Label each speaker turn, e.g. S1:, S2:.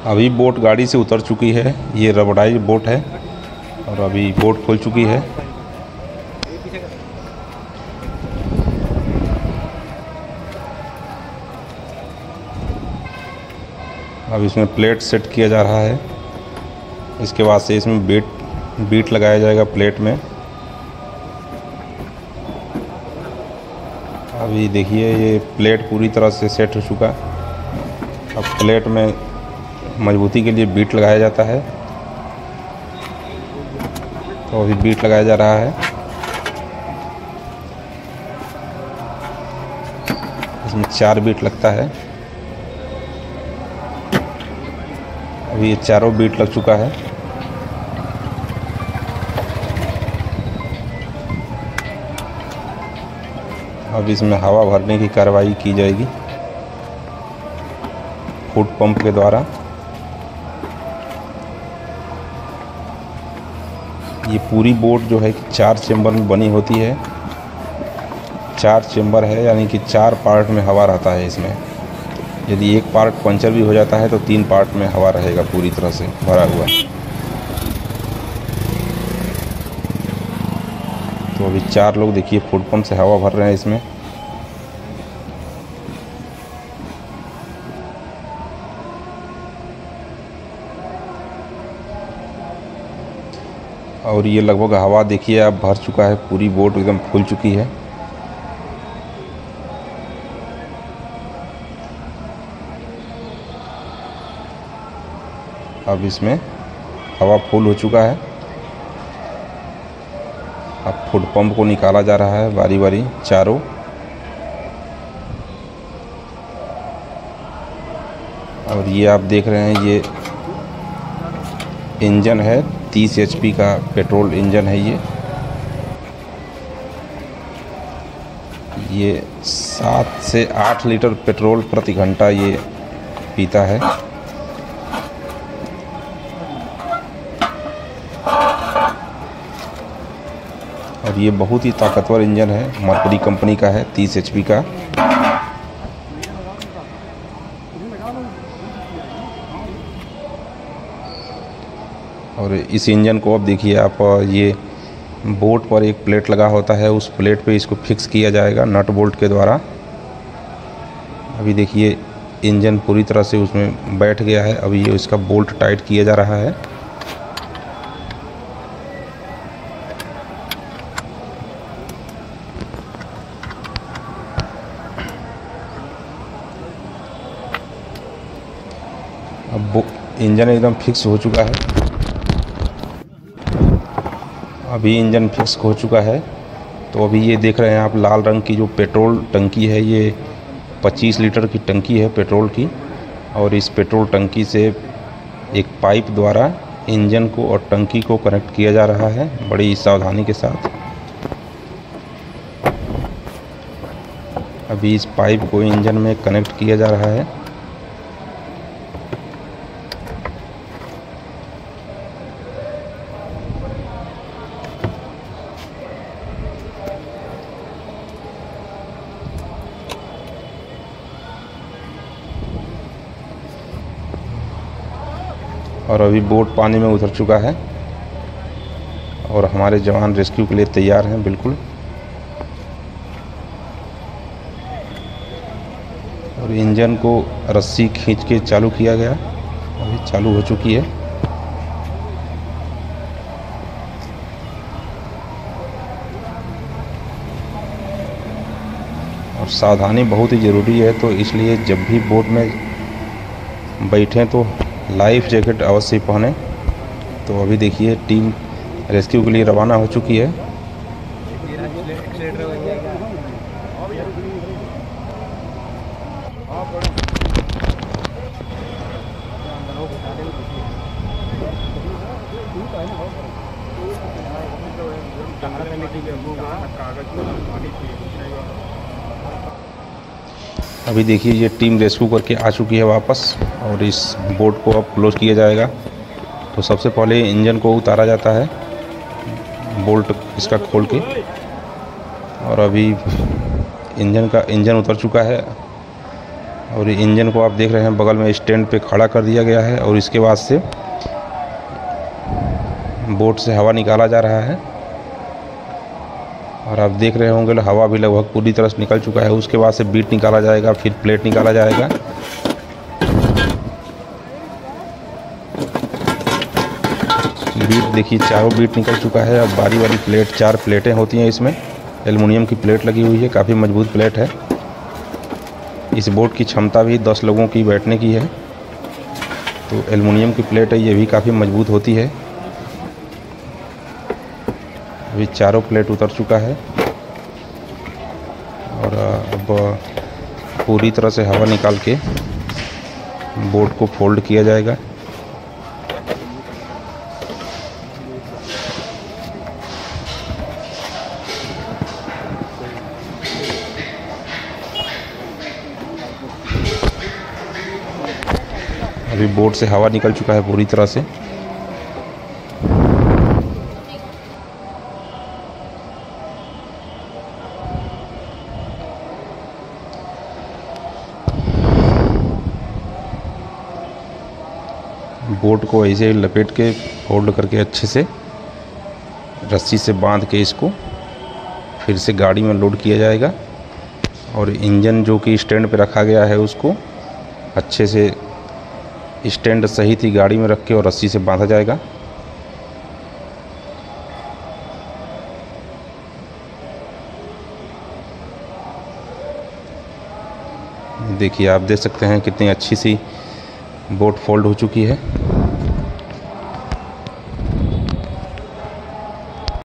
S1: अभी बोट गाड़ी से उतर चुकी है। ये रबड़ाई बोट है और अभी बोट खुल चुकी है। अब इसमें प्लेट सेट किया जा रहा है। इसके बाद से इसमें बीट लगाया जाएगा प्लेट में। अभी देखिए ये प्लेट पूरी तरह से सेट हो चुका। अब प्लेट में मजबूती के लिए बीट लगाया जाता है, तो अभी बीट लगाया जा रहा है। इसमें 4 बीट लगता है। अभी ये चारों बीट लग चुका है। अब इसमें हवा भरने की कार्रवाई की जाएगी फुट पंप के द्वारा। ये पूरी बोट जो है 4 चेंबर में बनी होती है। 4 चेंबर है, यानी कि 4 पार्ट में हवा रहता है इसमें। यदि एक पार्ट पंचर भी हो जाता है तो 3 पार्ट में हवा रहेगा पूरी तरह से भरा हुआ। तो अभी 4 लोग देखिए फुट पंप से हवा भर रहे हैं इसमें। और ये लगभग हवा देखिए अब भर चुका है, पूरी बोट एकदम फूल चुकी है। अब इसमें हवा फुल हो चुका है। अब फुट पंप को निकाला जा रहा है बारी बारी चारों। और ये आप देख रहे हैं ये इंजन है, 30 HP का पेट्रोल इंजन है। ये 7 से 8 लीटर पेट्रोल प्रति घंटा ये पीता है। और ये बहुत ही ताकतवर इंजन है, मर्करी कंपनी का है, 30 HP का। और इस इंजन को अब देखिए आप, ये बोट पर एक प्लेट लगा होता है, उस प्लेट पे इसको फिक्स किया जाएगा नट बोल्ट के द्वारा। अभी देखिए इंजन पूरी तरह से उसमें बैठ गया है। अभी ये इसका बोल्ट टाइट किया जा रहा है। अब इंजन एकदम फिक्स हो चुका है। अभी इंजन फिक्स हो चुका है। तो अभी ये देख रहे हैं आप लाल रंग की जो पेट्रोल टंकी है, ये 25 लीटर की टंकी है पेट्रोल की। और इस पेट्रोल टंकी से एक पाइप द्वारा इंजन को और टंकी को कनेक्ट किया जा रहा है बड़ी सावधानी के साथ। अभी इस पाइप को इंजन में कनेक्ट किया जा रहा है। और अभी बोट पानी में उतर चुका है और हमारे जवान रेस्क्यू के लिए तैयार हैं बिल्कुल। और इंजन को रस्सी खींच के चालू किया गया, अभी चालू हो चुकी है। और सावधानी बहुत ही ज़रूरी है, तो इसलिए जब भी बोट में बैठें तो लाइफ जैकेट अवश्य पहने। तो अभी देखिए टीम रेस्क्यू के लिए रवाना हो चुकी है। अभी देखिए ये टीम रेस्क्यू करके आ चुकी है वापस और इस बोट को अब क्लोज किया जाएगा। तो सबसे पहले इंजन को उतारा जाता है, बोल्ट इसका खोल के। और अभी इंजन उतर चुका है और इंजन को आप देख रहे हैं बगल में स्टैंड पे खड़ा कर दिया गया है और इसके बाद से बोट से हवा निकाला जा रहा है। और आप देख रहे होंगे हवा भी लगभग पूरी तरह से निकल चुका है। उसके बाद से बीट निकाला जाएगा, फिर प्लेट निकाला जाएगा। बीट देखिए, चारों बीट निकल चुका है। अब बारी वाली प्लेट, 4 प्लेटें होती हैं इसमें, एल्युमिनियम की प्लेट लगी हुई है, काफ़ी मजबूत प्लेट है। इस बोट की क्षमता भी 10 लोगों की बैठने की है। तो एल्युमिनियम की प्लेट है, ये भी काफ़ी मजबूत होती है। अभी चारों प्लेट उतर चुका है और अब पूरी तरह से हवा निकाल के बोट को फोल्ड किया जाएगा। अभी बोट से हवा निकल चुका है पूरी तरह से। बोट को ऐसे लपेट के फोल्ड करके अच्छे से रस्सी से बांध के इसको फिर से गाड़ी में लोड किया जाएगा। और इंजन जो कि स्टैंड पे रखा गया है उसको अच्छे से स्टैंड सहित ही गाड़ी में रख के और रस्सी से बांधा जाएगा। देखिए, आप देख सकते हैं कितनी अच्छी सी बोट फोल्ड हो चुकी है।